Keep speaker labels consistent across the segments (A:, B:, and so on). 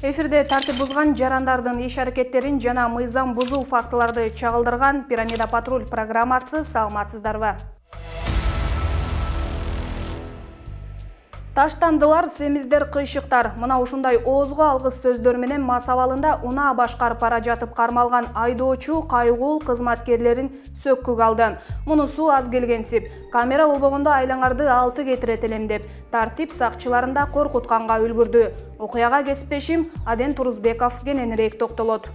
A: Эфирде тартип бузган жарандардын иш аракеттерин жана мыйзам бузуу фактыларды чагылдырган Пирамида Патруль программасы. Саламатсыздарбы? Таштандылар, семиздер, кыйшыктар. Мына ушундай оозго алгыс сөздөр менен мас абалында унаа башкарып бара жатып кармалган айдоочу кайгуул кызматкерлерин сөккүгө алды. Мунусу аз келгенсип. Камера болбогондо айлаңарды алты кетирет элем деп тартип сакчыларын да коркутканга үлгүрдү. Окуяга кесиптешим Аден Турузбеков кененирээк токтолот.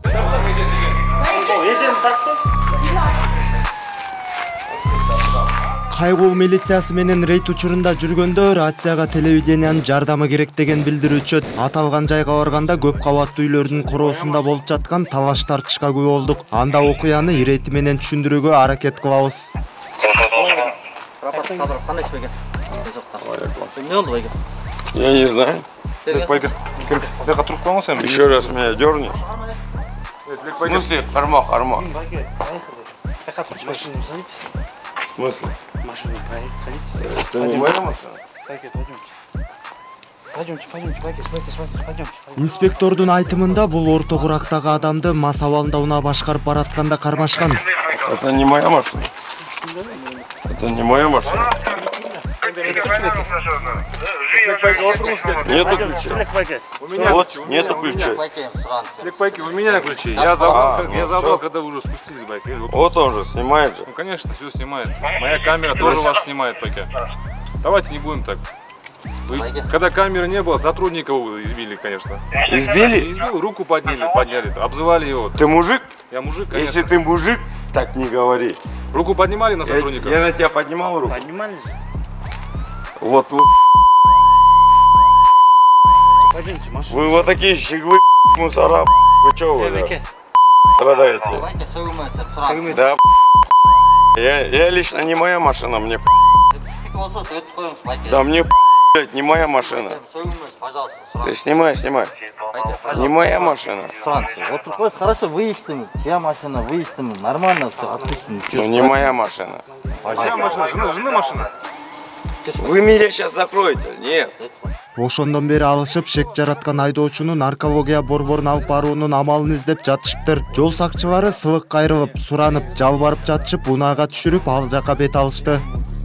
B: Кайгуул милициясы менен рейд учурунда жүргөндө рацияга телевидениянын жардамы керек деген билдирүүчү аталган жайга барганда көп кабаттуу үйлөрдүн короосунда болуп жаткан талаш тартышка күбө болдук. Анда окуяны ирети менен түшүндүрүүгө аракет кылабыз.
C: Я не знаю. Еще раз меня дерни. В смысле? Армак. В смысле?
D: Машину садитесь.
C: Это не моя машина?
D: Пойдемте, смотрите.
B: Инспектордун айтымында бул орто курактагы адамды мас абалында унаа башкарып баратканда кармашкан.
C: Это не моя машина. Это не моя машина. Нету ключа. Вот, нету ключа.
E: У меня ключи. Я забрал, когда вы уже спустились байки.
C: Вот он же снимает же.
E: Ну конечно, все снимает. Моя камера тоже вас снимает пока. Давайте не будем так. Когда камеры не было, сотрудников избили, конечно.
C: Избили?
E: Избил, руку подняли, обзывали его.
C: Ты мужик?
E: Я мужик, конечно.
C: Если ты мужик, так не говори.
E: Руку поднимали на сотрудников?
C: Я на тебя поднимал руку.
D: Поднимали же?
C: Вот вы.
D: Пойдемте, машину.
C: Вы вот такие щеглы, мусора, вы чё вы, да? Страдаете? Да, я лично не моя машина, мне. Да мне, блядь, не моя машина. Ты снимай. Не моя машина.
F: Вот тут хорошо выясним, чья машина, нормально все, отпустим.
C: Ну не моя машина.
E: А чья машина? Жены машина?
C: Вы меня сейчас закроете? Нет.
B: Ошондон бери алышып шек жараткан айдоочуну наркология борборун алып баруунун амалын издеп жатышыптыр. Жол сакчылары сыбык кайрылып, суранып, жалбарып жатышып, унаага түшүрүп ал жака бет алышты.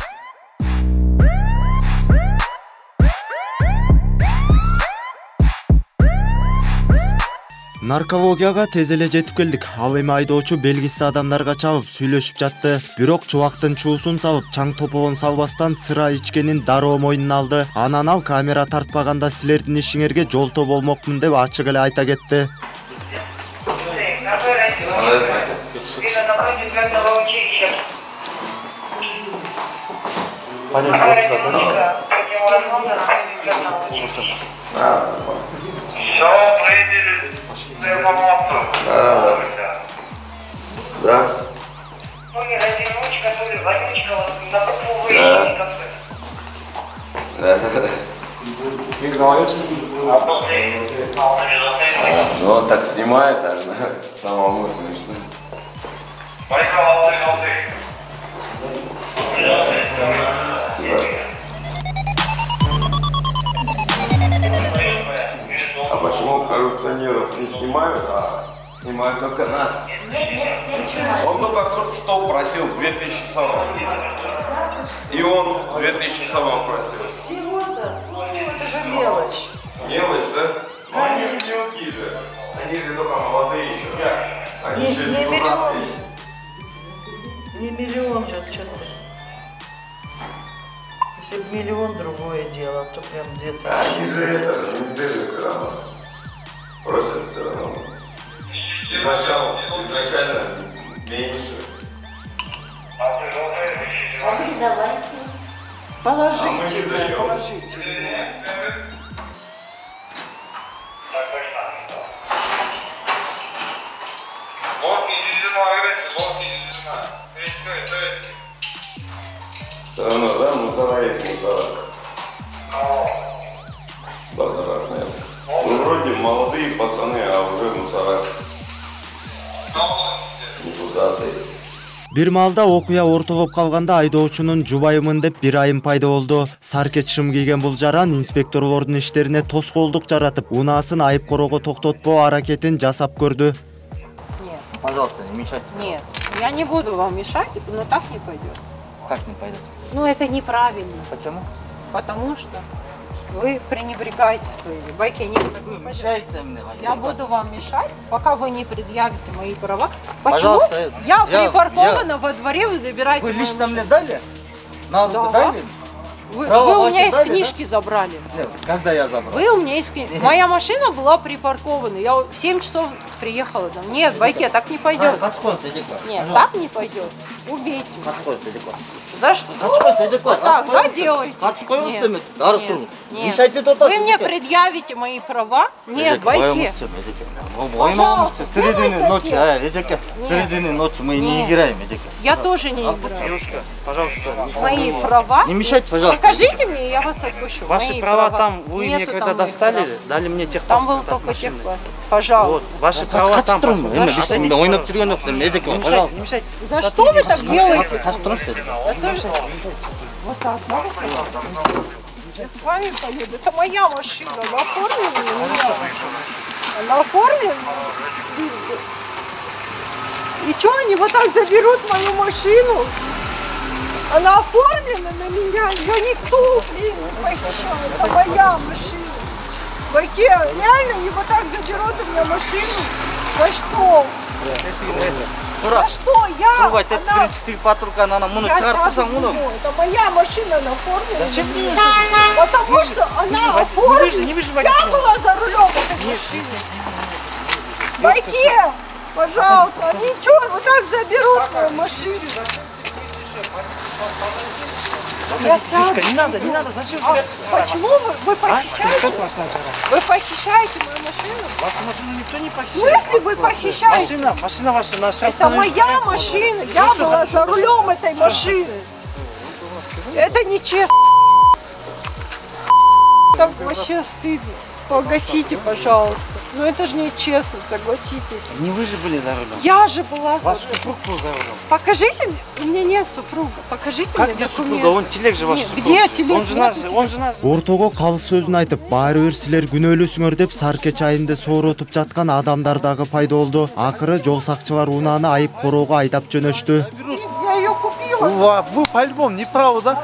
B: Наркологияга тез эле жетип келдик. Ал эми айдоочу белгисиз адамдарга чалып сүйлөшүп жатты. Бирок чубактын чуусун салып, чаң топогон салбастан сыра ичкенин дароо мойнуна алды. Анан ал камера тартпаганда силердин ишиңерге жолтоо болмокмун деп ачык эле айта кетти.
C: Да. Ну так снимает аж, да? Самому смешно. А почему коррупционеров не снимают, а снимают только нас? Он только что просил 2000 сорок. И он 2000 сорок просил.
G: Всего-то? Ну, это же мелочь.
C: Мелочь, да? Ну они же мелкие же. Они же только молодые еще. Они еще не пузатые.
G: Не миллион же, что-то. Если бы миллион, другое дело, а то прям где-то.
C: Они же это же не держат все равно. Просят все равно. Изначально меньше.
H: А вы давайте.
G: Положительно.
C: Все равно, да, мусора есть мусора. Базарах нет. Вы вроде молодые пацаны, а уже мусора. Не пузатые.
B: Бир маалда окуя ортолоп калганда айдоочунун жубайымын деп бир айым пайда болду. Саркет шым кийген бул жаран инспекторлордун иштерине тоскоолдук жаратып, унаасын айып короого токтотпоо аракетин жасап көрдү.
F: Пожалуйста, не мешайте.
H: Нет, я не буду вам мешать, но так не пойдет.
F: Как не пойдет?
H: Ну это неправильно,
F: Почему?
H: потому что вы пренебрегаете своими. Байки не
F: Вы мешаете мне.
H: Я буду вам мешать, пока вы не предъявите мои права. Почему?
F: Пожалуйста,
H: Я
F: я-
H: припаркована во дворе, вы забираете
F: Вы
H: мою
F: лично мне
H: машину.
F: дали? На руку
H: Да.
F: дали?
H: Вы
F: Право
H: у меня
F: ваши
H: из
F: дали, да?
H: книжки забрали.
F: Нет, когда я забрал?
H: Вы у меня из книжки. Моя машина была припаркована. Я в 7 часов приехала там. Нет, Байке, так не пойдет.
F: Отходите, иди к
H: Нет, так не пойдет. Убейте.
F: Отходите, иди к
H: За что?
F: Отходите, иди к
H: Вот так, да, делайте.
F: Отходите,
H: Нет,
F: Дарсун.
H: нет.
F: Мешайте тут.
H: Вы мне предъявите мои права? Нет, Байке. Пожалуйста,
F: В середине
H: сделай
F: ночи,
H: совсем.
F: в середине ночи мы не
H: Нет.
F: играем, иди.
H: Я тоже не играю.
D: Девушка, пожалуйста, не
H: Мои права.
F: Не мешайте, пожалуйста.
H: Покажите мне, я вас отпущу.
D: Ваши
H: Мои
D: права там, вы
H: Нету
D: мне когда
H: там моих
D: достали,
H: прав.
D: дали мне
H: Там
D: техпаспорт
H: был
D: от
H: только
D: машины.
H: техпаспорт.
D: Вот,
H: Пожалуйста.
D: ваши права там, паспорт.
F: Ойнап
D: Пожалуйста.
F: жүрген жоқсың, язык,
D: Не
F: пожалуйста.
D: мешайте.
H: За что вы так делаете?
F: Кастырыңызшы.
H: Вот так, да? Я с вами поеду. Это моя машина. Она оформлена на меня. Она оформлена. И что они вот так заберут мою машину? Она оформлена на меня. Я никто, блин, не похищал. Это моя машина. Байке, реально они вот так заберут у меня машину? За что? За что? Я?
F: Турбай, ты
H: Она...
F: 34 патрулка, она мұны
H: Я
F: шығарып
H: сразу
F: тұрсаң мұны.
H: говорю, это моя машина на форме.
D: Зачем ты её
H: Потому что она оформлена.
D: не выживай,
H: Я была за рулем этой машины. Байке, пожалуйста, они что, вот так заберут мою машину? Я сяду.
D: Не надо, зачем
H: А
D: сказать?
H: почему вы похищаете? Вы похищаете мою машину?
D: Вашу машину никто не
H: В
D: похищает.
H: смысле вы похищаете?
D: Машина ваша, наша.
H: Это моя машина. Я была за рулем этой машины. Это нечестно. Так вообще стыдно. Погасите, пожалуйста. Но это же нечестно, согласитесь.
D: Не вы же были за рулем.
H: Я же была.
D: Ваш супруг был за рулем.
H: Покажите мне. У меня нет супруга. Покажите
D: Как
H: мне
D: нет
H: документы.
D: супруга? Он телег же ваш
H: Нет,
D: супруг.
H: где телег?
D: Он жена
H: Нету
D: же,
H: телег.
D: он жена же.
B: Ортого калыс сөзүн айтып, баары бир силер күнөөлүүсүңөр деп Саркеч айында сооротуп жаткан адамдар дагы пайда болду. Акыры жол сакчылар унааны айып короого айдап жөнөштү.
H: Я ее купила.
E: Вы по-любому не правы, да?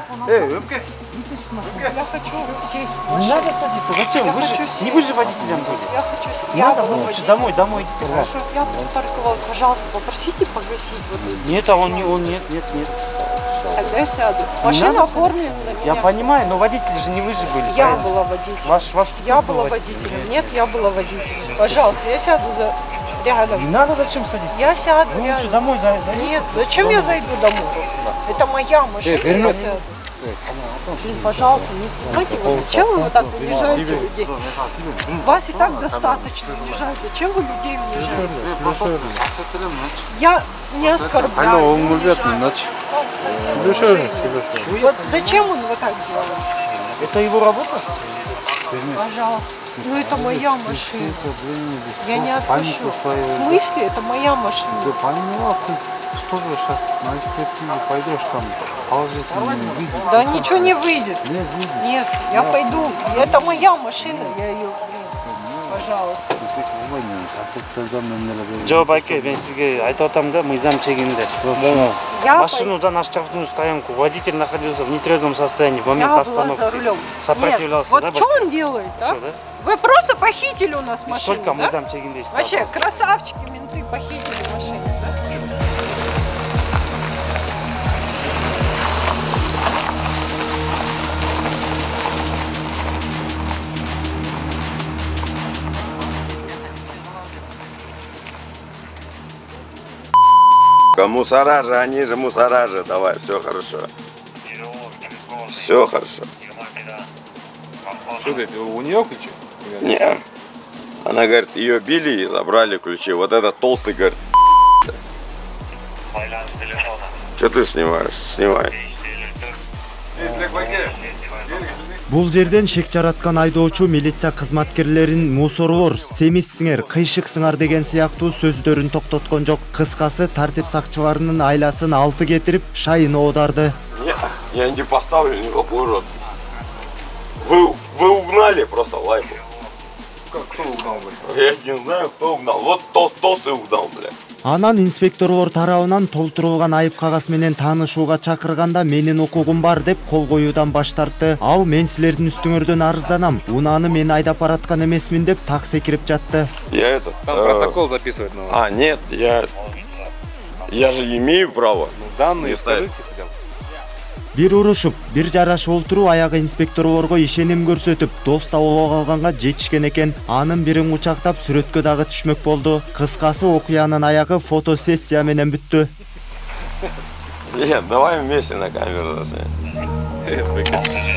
H: Я хочу сесть.
D: Не надо садиться. Зачем?
H: Я
D: Вы же,
H: хочу
D: не
H: сесть.
D: вы же водителем были.
H: Я хочу сесть.
D: Не
H: Я
D: надо,
H: была
D: вы лучше
H: водителем.
D: домой идите.
H: Хорошо, я парковала. Пожалуйста, попросите погасить вот эти.
D: Нет, а он не, нет.
H: Тогда я сяду.
D: Не
H: Машина
D: надо
H: оформлена на меня.
D: Я понимаю, но водитель же не вы же были.
H: Я
D: правильно?
H: была водителем.
D: Ваш супруг
H: Я
D: был
H: была водителем. Нет, я была водителем. Пожалуйста, я сяду за рядом.
D: Не надо, зачем садиться?
H: Я сяду
D: Вы лучше
H: рядом.
D: домой зайдите.
H: Нет, зачем я зайду домой? Это моя машина. Я сяду. Блин, пожалуйста, не снимайте. Вот зачем вы вот так унижаете людей? Вас и так достаточно унижают. Зачем вы людей унижаете? Я не оскорбляю. не унижаю. Он совсем вот зачем он вот так делает?
D: Это его работа?
H: Пожалуйста. Ну это моя машина. Я не отпущу. В смысле? Это моя машина.
I: Поняла, ты что же сейчас на экспертизу пойдешь там положительно выйдет?
H: Да ничего не выйдет.
I: Нет, выйдет.
H: Нет, я пойду. Это моя машина. Я ее, пожалуйста.
D: Жо байке, мен сизге айтып атам да, мыйзам чегинде.
H: Я
D: Машину на штрафную стоянку. Водитель находился в нетрезвом состоянии в момент
H: была
D: остановки.
H: за рулем.
D: Сопротивлялся,
H: Нет,
D: да,
H: вот что он делает, а?
D: Всё, да?
H: Вы просто похитили у нас машину,
D: Сколько
H: да?
D: мыйзам чегинде иштеп
H: Вообще,
D: атабыз.
H: красавчики, менты похитили машину, да?
C: Мусора же, они же мусора же. Давай, все хорошо. Все хорошо.
E: Что ты, у нее ключи?
C: Не. Она говорит, ее били и забрали ключи. Вот этот толстый говорит. Что ты снимаешь? Снимай.
E: Для
B: Бул жерден шек жараткан айдоочу милиция кызматкерлерин мусорлор, семизсиңер, кыйшыксыңар деген сыяктуу сөздөрүн токтоткон жок. Кыскасы тартип сакчыларынын айласын алты кетирип, шайын оодарды.
C: Я не поставлю никакой рот. Вы угнали просто лайку.
E: Как кто угнал, блядь?
C: Я не знаю, кто угнал. Вот тос и угнал, блядь.
B: Анан инспекторлор тарабынан толтурулган айып кагаз менен таанышууга чакырганда менин укугум бар деп кол коюудан баш тартты. Ал мен силердин үстүңөрдөн арызданам. Унааны мен айдап бараткан эмесмин деп так секирип жатты.
C: Я это...
E: Там протокол записывать надо.
C: А, нет, я же имею право.
E: Данные скажите хотя бы.
B: Бир урушуп, бир жарашып олтуруу аягы инспекторлорго ишеним көрсөтүп, доста олоо калганга жетишкен экен. Анын бирин кучактап сүрөткө дагы түшмөк болду. Кыскасы окуянын аягы фотосессия менен бүттү.
C: Нет, давай вместе на камеру заснимем.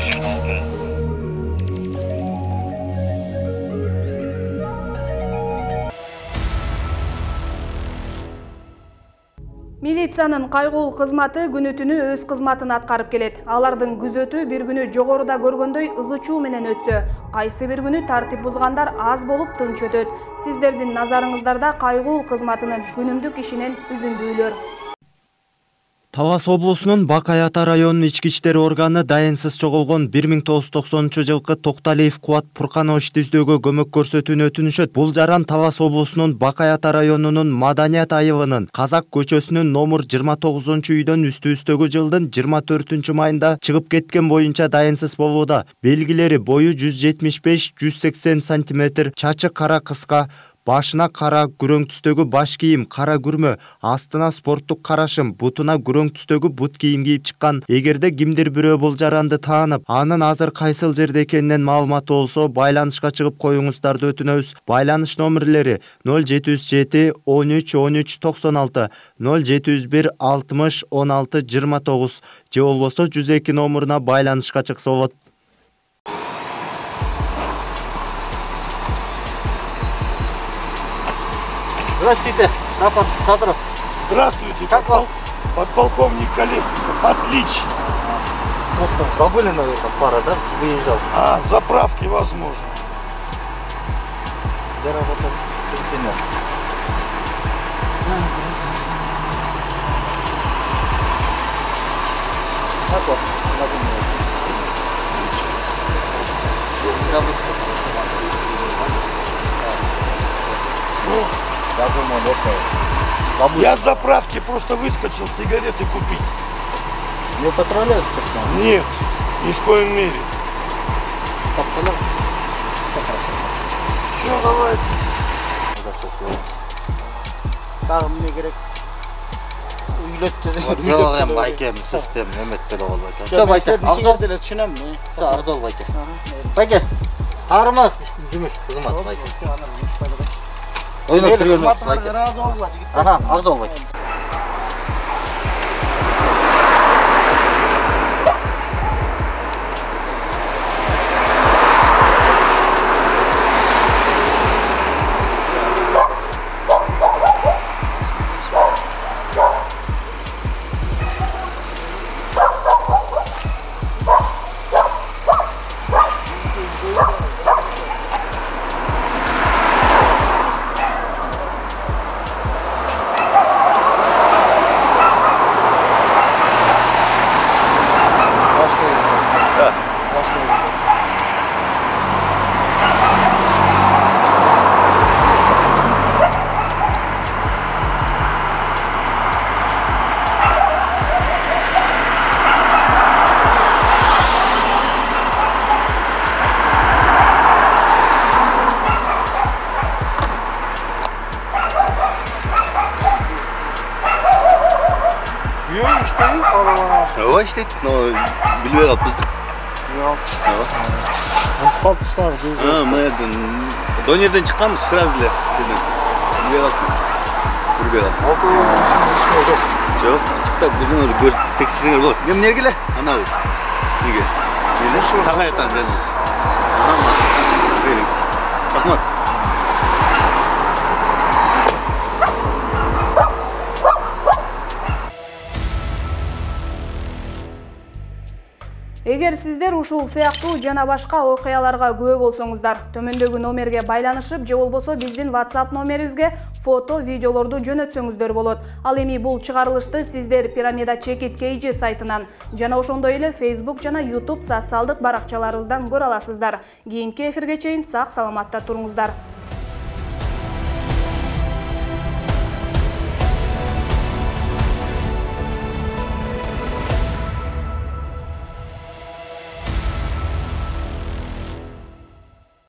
A: Милициянын кайгылуу кызматы күнү-түнү өз кызматын аткарып келет. Алардын күзөтү бир күнү жогоруда көргөндөй ызы-чуу менен өтсө, кайсы бир күнү тартип бузгандар аз болуп тынч өтөт. Сиздердин назарыңыздарда кайгылуу кызматынын күнүмдүк ишинен үзүндүүлөр.
B: Талас облусунун Бакай Ата районунун ички иштер органы дайынсыз жоголгон 1990-жылкы Токталиев Кубат Пуркановичти издөөгө көмөк көрсөтүүнү өтүнүшөт. Бул жаран Талас облусунун Бакай Ата районунун Маданият айылынын Казак көчөсүнүн номер 29-үйдөн үстү-үстөгү жылдын 24-майында чыгып кеткен боюнча дайынсыз болууда. Белгилери бою 175-180 см, чачы кара кыска, башына кара күрөң түстөгү баш кийим, кара күрмө, астына спорттук карашым, бутуна күрөң түстөгү бут кийим кийип чыккан. Эгерде кимдир бирөө бул жаранды таанып, анын азыр кайсыл жерде экенинен маалыматы болсо, байланышка чыгып коюңуздарды өтүнөбүз. Байланыш номерлери 0707 13 13 96, 0701 60 16 29 же болбосо 102 номуруна байланышка чыкса болот.
F: Здравствуйте, прапорщик Садыров.
J: Здравствуйте,
F: Как вас?
J: подполковник Колесников. Отлично.
F: Просто забыли, наверное, пара, да? Выезжал.
J: А, заправки возможно.
F: Я работал пенсионер. Как вас? Я думаю, это...
J: Я с заправки просто выскочил сигареты купить.
F: Не употребляешь так?
J: Нет, ни в коем мере. Все, давайте.
F: Тағым не керек? Үйлетті. Жоқ, байке, систем, неметті де олай. Все, байке, авдол.
G: Түсінем, не?
F: Авдол, байке. Байке, тағырмаз, жұмыш, қызымат, байке. Oyunu kırıyorsunuz belki. Aha, az ol belki.
I: Ой, işlet, no, bilmeye kapızdık.
F: Yok.
I: Kalkışlar biz. Ha, nereden? Donyer'den çıkmış sırası bile. Bilmeye kaptık. Bilmeye kaptık.
F: Okul şimdi yok.
I: Çok, çıktık bizim orada gör tekstilin olur. Yem nereye gele? Ana o. Nige. Nige. Takayatan ben. Aha. Felix. Ahmet.
A: Эгер Эгер сиздер ушул сыяктуу жана башка окуяларга күбө болсоңуздар, төмөндөгү номерге байланышып же болбосо биздин WhatsApp номерибизге фото, видеолорду жөнөтсөңүздөр болот. Ал эми бул чыгарылышты сиздер Пирамида Чекит KG сайтынан жана ошондой эле Facebook жана YouTube социалдык баракчаларыбыздан көрө аласыздар. Кийинки эфирге чейин сак саламатта туруңуздар.